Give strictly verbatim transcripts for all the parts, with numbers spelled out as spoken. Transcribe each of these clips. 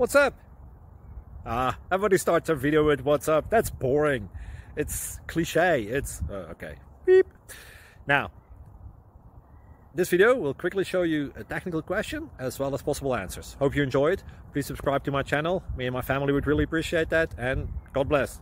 what's up? Ah, everybody starts a video with what's up. That's boring. It's cliche. It's, uh, okay. Beep. Now, this video will quickly show you a technical question as well as possible answers. Hope you enjoy it. Please subscribe to my channel. Me and my family would really appreciate that, and God bless.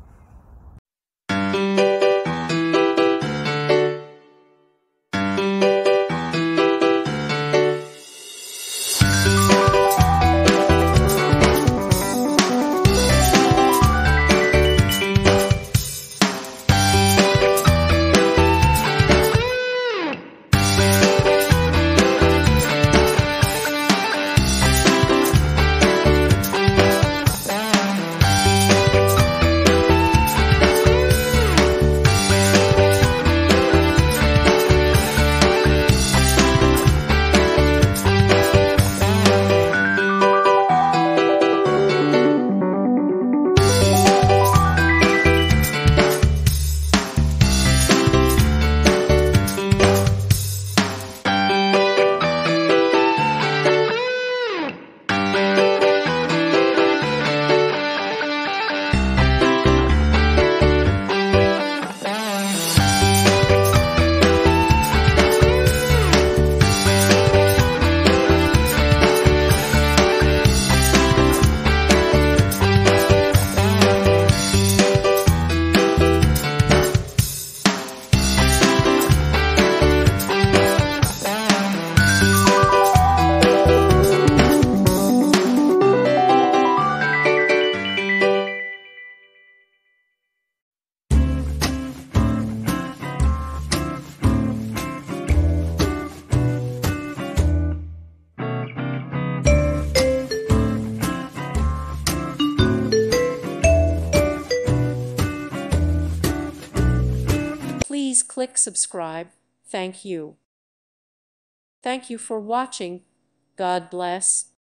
Please click subscribe. Thank you. Thank you for watching. God bless.